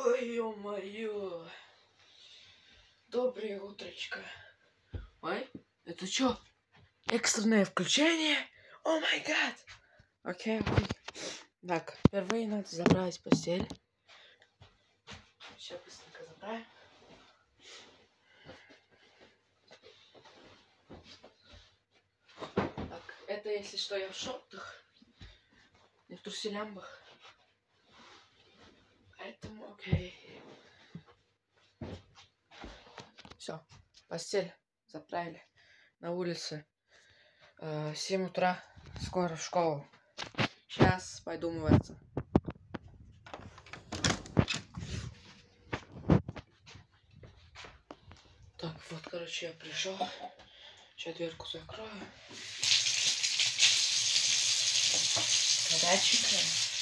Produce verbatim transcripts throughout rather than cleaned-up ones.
Ой, ё-моё. Доброе утречко. Ой, это что? Экстренное включение? О май гад. Окей, окей. Так, впервые надо забрать постель. Сейчас быстренько забираем. Так, это если что, я в шортах. Не в труселямбах. Поэтому окей. Все, постель заправили. На улице э, семь утра. Скоро в школу. Сейчас пойду умываться. Так, вот, короче, я пришел. Сейчас дверку закрою. Горяченькая.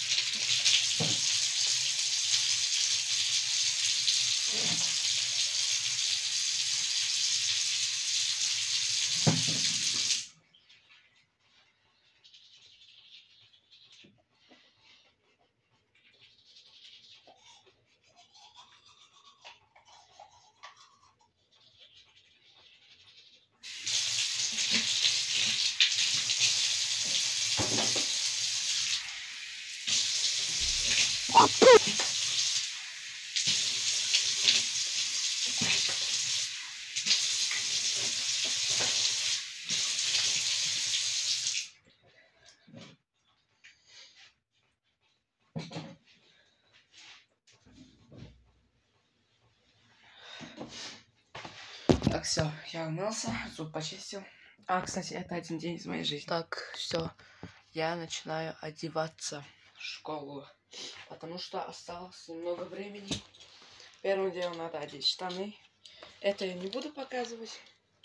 Так, все, я умылся, зуб почистил. А, кстати, это один день из моей жизни. Так, все, я начинаю одеваться в школу, потому что осталось немного времени. Первым делом надо одеть штаны. Это я не буду показывать.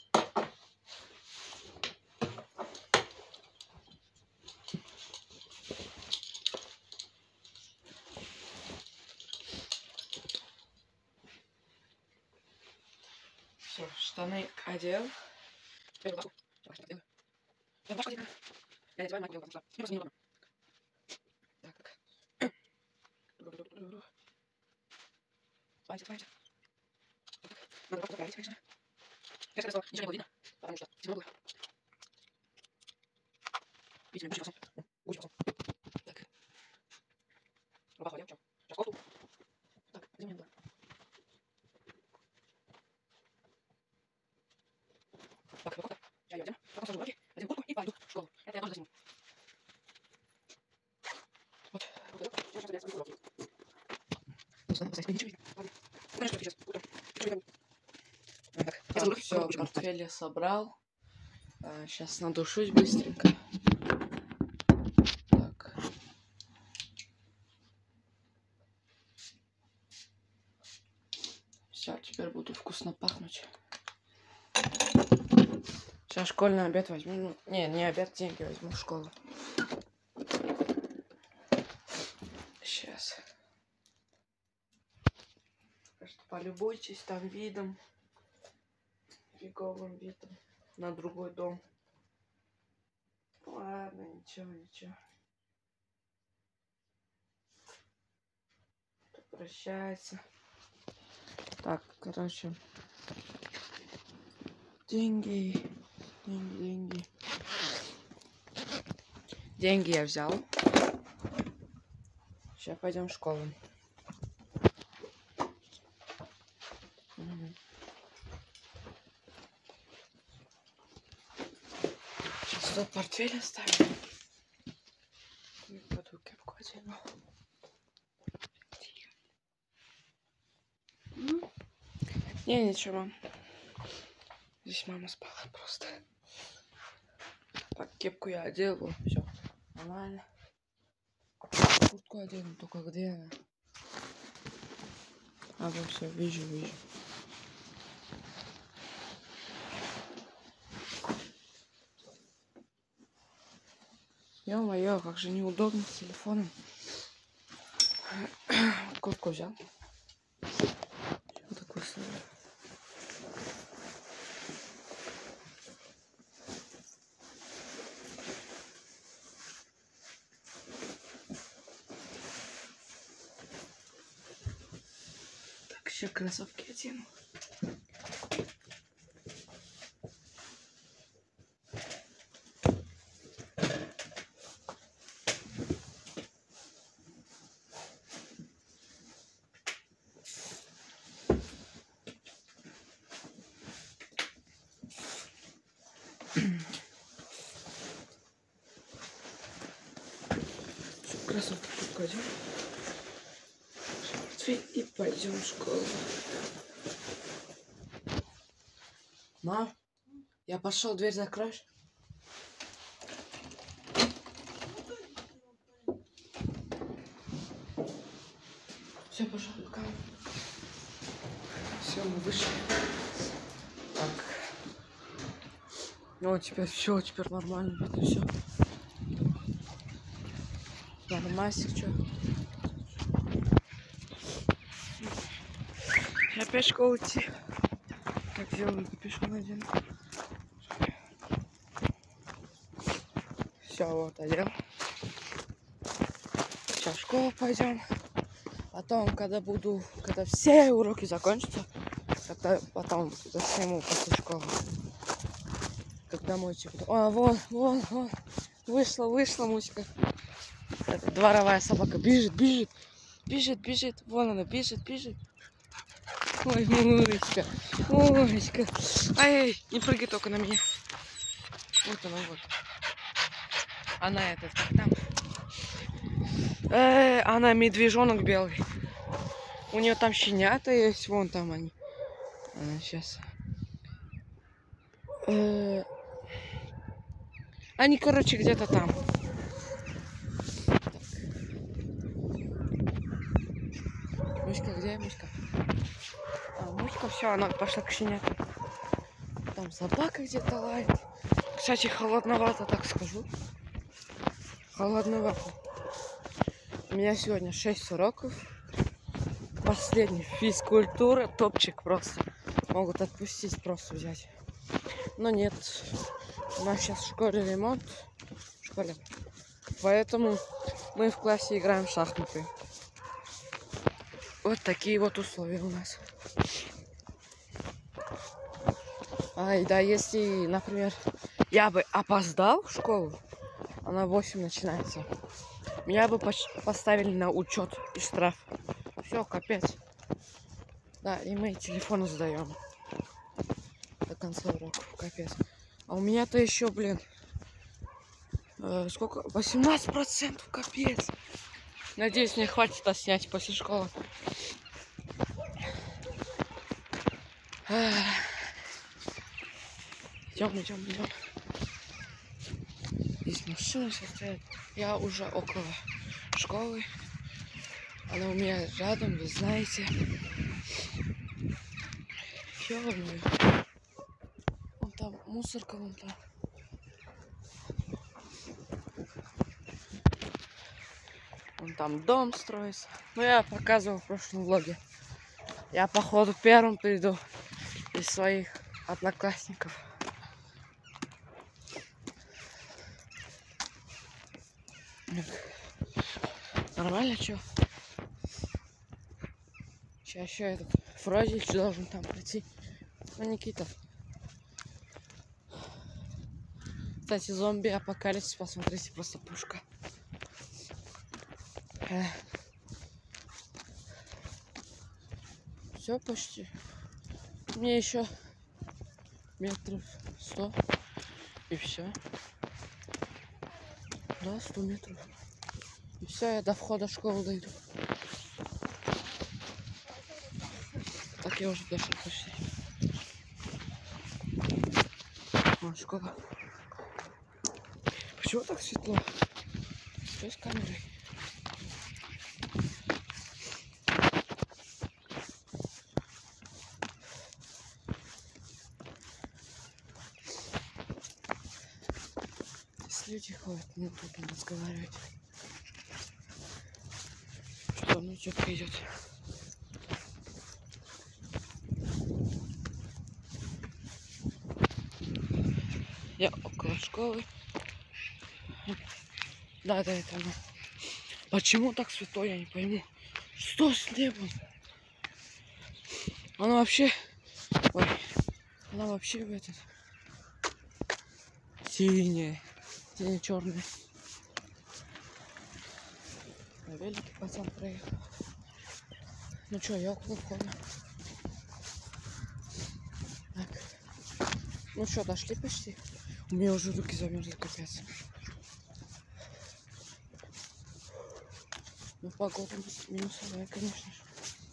Все, штаны одел. Хватит, хватит. Надо просто проверить, конечно. Я сказал, ничего не было видно, потому что темно было. Видимо, гуси посмотрим. Гуси посмотрим. Так. Рубаху одел, что? Сейчас кофту. Так, где у меня было? Так, кофта. Сейчас ее одену. Потом сложу руки, одену куртку и пойду в школу. Это я тоже засниму. Вот. Вот это. Сейчас я заберу уроки. Ну, снова поставить. Ничего не видно. Ладно. Конечно, сейчас. Утром. Так, так, все, портфель я собрал. А, сейчас надушусь быстренько. Так. Все, теперь буду вкусно пахнуть. Сейчас школьный обед возьму. Ну, не, не обед, деньги возьму в школу. Сейчас. Так что полюбуйтесь там видом. Фиговым видом. На другой дом. Ладно, ничего, ничего. Прощается. Так, короче. Деньги. Деньги, деньги. Деньги я взял. Сейчас пойдем в школу. Угу. Сейчас тут портфель оставим. И пойду кепку одену. Не, ничего, мам. Здесь мама спала просто. Так, кепку я одел, все нормально. Куртку одену, только где она? А, вот все, вижу, вижу. Ё-моё, как же неудобно с телефоном. Куртку взял. Вот такой свой. Еще кроссовки одену. Кроссовки покажем. И пойдем в школу. Мам, я пошел, дверь закроешь? Все, пошел, пока. Все, мы вышли. Так. Ну, теперь все, теперь нормально, это все. Нормально, что? Опять в школу идти. Как делаю, капюшон один. Все, вот одел. Сейчас в школу пойдем. Потом, когда буду, когда все уроки закончатся, тогда потом засниму после школы. Когда мультик. А, вон, вон, вон. Вышла, вышла мультика. Это дворовая собака бежит, бежит, бежит, бежит. Вон она бежит, бежит. Ой, мурочка, мурочка. Ай, не прыгай только на меня. Вот она, вот. Она этот, как там. Э, она медвежонок белый. У нее там щенята есть, вон там они. Она сейчас. Э, они, короче, где-то там. Мышка, где мышка? А, мышка, все, она пошла к щенятам. Там собака где-то лает. Кстати, холодновато, так скажу. Холодновато. У меня сегодня шесть уроков. Последний физкультура, топчик просто. Могут отпустить, просто взять. Но нет. У нас сейчас в школе ремонт. В школе. Поэтому мы в классе играем в шахматы. Вот такие вот условия у нас. Ай, да, если, например, я бы опоздал в школу, она в восемь начинается, меня бы поставили на учет и штраф. Все, капец. Да, и мы телефон сдаем до конца урока, капец. А у меня-то еще, блин, э, сколько? восемнадцать процентов, капец. Надеюсь, мне хватит снять после школы. Идем, идем, идем. Здесь машина сейчас стоит. Я уже около школы. Она у меня рядом, вы знаете. Ё-моё. Вон там мусорка, вон там. Вон там дом строится. Ну, я показывал в прошлом влоге. Я, походу, первым приду из своих одноклассников. Нормально, чё? Сейчас еще этот Фрозич должен там прийти. Ну, Никита. Кстати, зомби-апокалипсис, посмотрите, просто пушка. Все почти. Мне еще метров сто. И все. Да, сто метров. И все, я до входа в школу дойду. Так, я уже дошел почти. Вот школа. Почему так светло? Что с камерой? Здесь люди ходят, не тут не разговаривать. Что, ну что-то идет. Я около школы. Да, да, это оно. Почему так светло, я не пойму. Что с небом? Она вообще... Ой. Она вообще в этот... Синяя. Сине-черная. На велике пацан проехал. Ну что, я около входа. Так. Ну что, дошли почти? У меня уже руки замерзли, капец. Ну, погода минусовая, конечно же.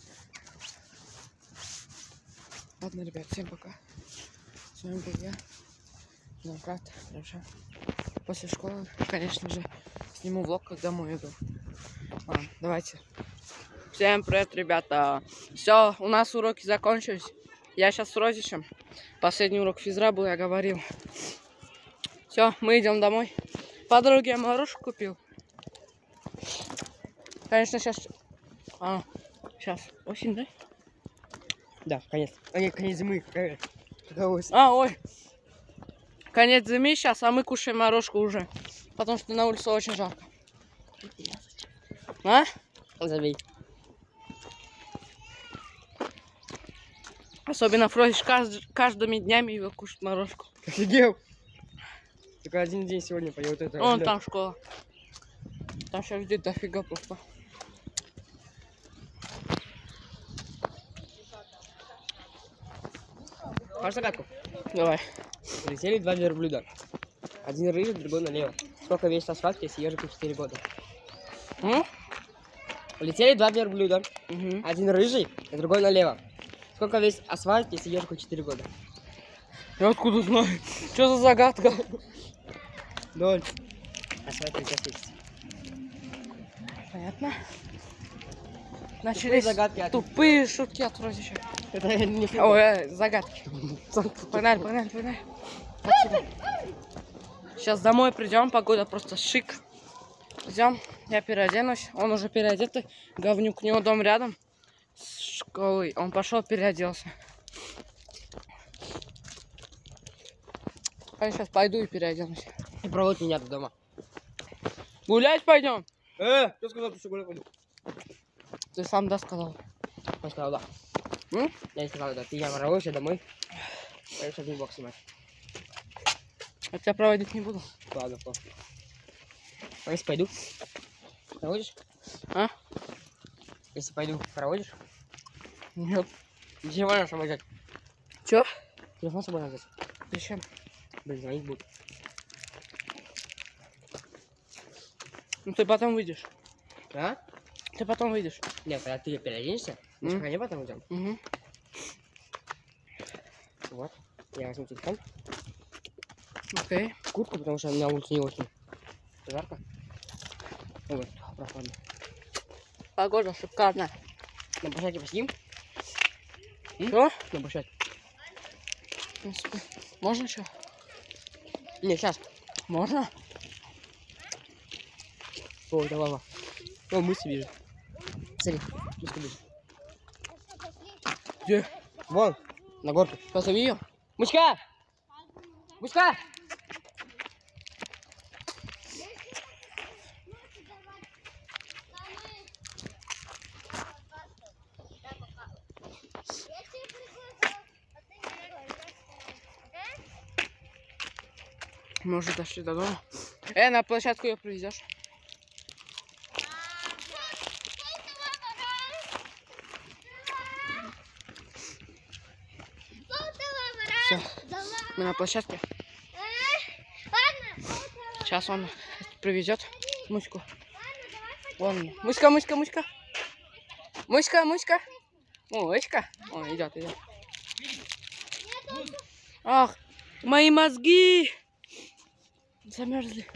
Ладно, ребят, всем пока. С вами был я, Виноград, Равшан. После школы, конечно же, сниму влог, как домой иду. Ладно, давайте. Всем привет, ребята. Все, у нас уроки закончились. Я сейчас с Розичем. Последний урок физра был, я говорил. Все, мы идем домой. По дороге я морожку купил. Конечно, сейчас... А, сейчас осень, да? Да, конец. А нет, конец зимы. А, ой. Конец зимы сейчас, а мы кушаем морожку уже. Потому что на улице очень жарко. А? Забей. Особенно Фрозич кажд... каждыми днями его кушает морожку. Офигел. Только один день сегодня поел вот это. Вон там школа. Там сейчас ждет дофига просто. Хочешь загадку? Давай. Летели два верблюда. Один рыжий, другой налево. Сколько весит асфальт, если ежику четыре года? М? Летели два верблюда. Угу. Один рыжий, а другой налево. Сколько весит асфальт, если ежику четыре года? Я откуда знаю? Что за загадка? Ноль. Асфальт сейчас есть. Понятно. Начались загадки от- тупые шутки от Розича. Это не фу. Ой, э, загадки. Погнали, погнали, погнали. Отсюда. Сейчас домой придем, погода просто шик. Идем, я переоденусь. Он уже переодетый. Говнюк, у него дом рядом с школой. Он пошел, переоделся. Я сейчас пойду и переоденусь. И проводит меня до дома. Гулять пойдем. Э, кто сказал, что гулять пойду? Ты сам да сказал. Он сказал, да. М? Я не сказал, да. Ты я проводишь, я домой. Я сейчас не бог снимать. Я тебя проводить не буду. Ладно, плохо. А если пойду? Проводишь? А? Если пойду, проводишь? Нет. Телефон на собой взять. Че? Телефон с собой надо взять. Зачем? Блин, звонить будет. Ну ты потом выйдешь. А? Ты потом выйдешь. Нет, когда ты переоденешься, мы М. же не потом идем. Угу. Вот. Я возьму телефон. Окей. Куртку, потому что на улице не очень жарко. Ой, прохладно. Погода шикарная. На площадке посидим? Что? На площадке. В принципе, можно что? Не, сейчас. Можно? О, это лава. О, мысли вижу. Смотри, что будет. Где? Вон, на горке. Позови ее. Мучка! Мучка! Мы уже дошли до дома. Э, на площадку ее привезешь. Все, мы на площадке. Сейчас он привезет Муську. Вон, Муська, Муська, Муська. Муська, Муська. Муська. О, идет, идет. Ах, мои мозги замерзли.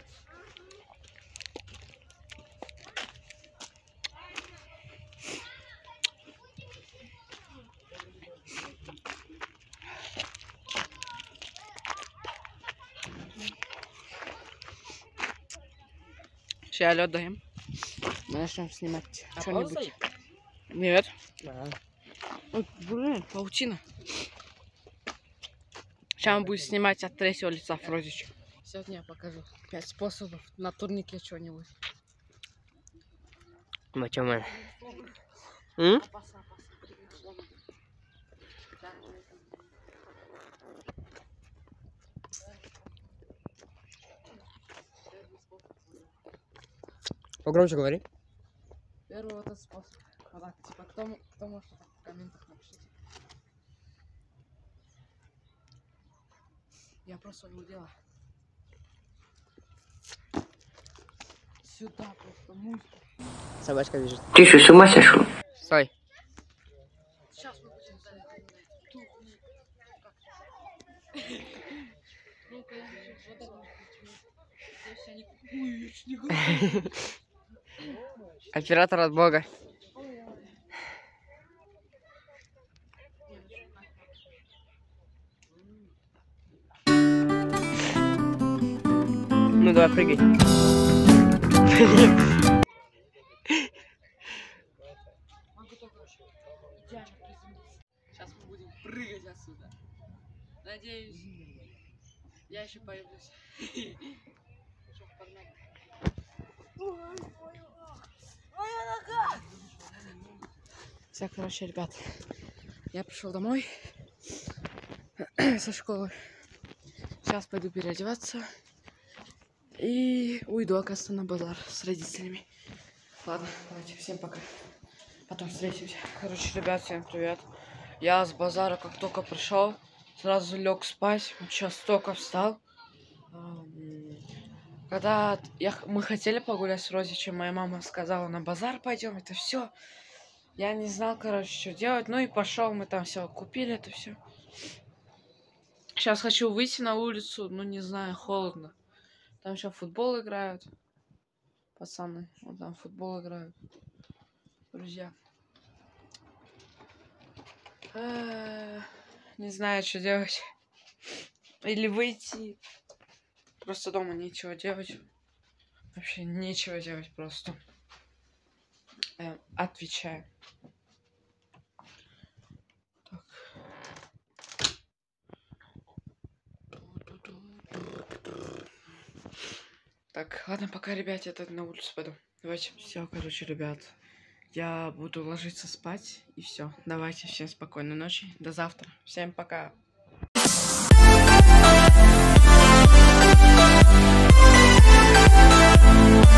Сейчас лед даем. Мы начнем снимать А что-нибудь. полосы? Нет. Да. Ой, блин, паутина. Сейчас он будет снимать от третьего лица Фрозич. Сегодня я покажу пять способов на турнике что-нибудь. Моча, М? Погромче говори. Первый вот этот способ. Вот так, типа, кто, кто может в комментах напишите. Я просто не делаю. Сюда просто музыка. Собачка бежит. Ты что, с ума сошел? Стой. Сейчас мы будем залезать. Тут. Ну, конечно, вода. Здесь они... Ой, я чуть не говорю. Оператор от Бога. Ну давай, прыгай. Могу только вообще идеально приземлиться. Сейчас мы будем прыгать отсюда. Надеюсь, я еще появлюсь. Что, погнали. Моя нога! Все, короче, ребят, я пришел домой со школы. Сейчас пойду переодеваться и уйду, оказывается, на базар с родителями. Ладно, давайте, всем пока. Потом встретимся. Короче, ребят, всем привет. Я с базара как только пришел, сразу лег спать. Сейчас только встал. Когда я, мы хотели погулять с Розичем, моя мама сказала, на базар пойдем, это все. Я не знал, короче, что делать. Ну и пошел, мы там все купили, это все. Сейчас хочу выйти на улицу, ну не знаю, холодно. Там еще футбол играют. Пацаны, вот там футбол играют. Друзья. А-а-а, не знаю, что делать. Или выйти. Просто дома нечего делать. Вообще нечего делать просто. Э, отвечаю. Так. Так, ладно, пока, ребят, я так на улицу пойду. Давайте, все, короче, ребят. Я буду ложиться спать. И все. Давайте, всем спокойной ночи. До завтра. Всем пока. We'll be right back.